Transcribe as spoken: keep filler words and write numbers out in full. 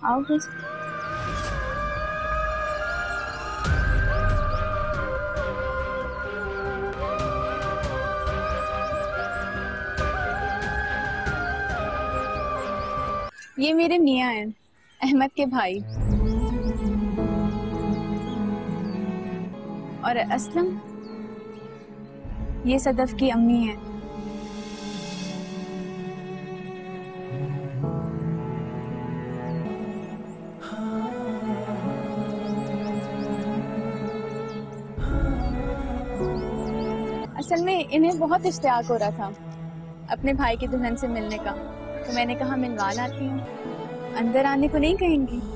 आओ बस। ये मेरे मियाँ हैं, अहमद के भाई। और असलम, ये सदफ की अम्मी है। असल में इन्हें बहुत इश्तियाक हो रहा था अपने भाई की दुल्हन से मिलने का, तो मैंने कहा मिलवा लाती हूँ। अंदर आने को नहीं कहेंगी?